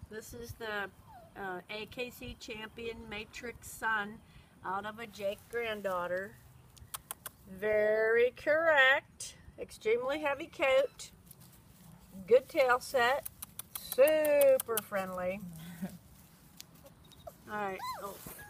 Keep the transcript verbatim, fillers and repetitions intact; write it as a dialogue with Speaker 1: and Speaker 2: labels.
Speaker 1: This is the uh, A K C Champion Matrix Sun out of a Jake granddaughter. Very correct. Extremely heavy coat. Good tail set. Super friendly. Alright. Oh,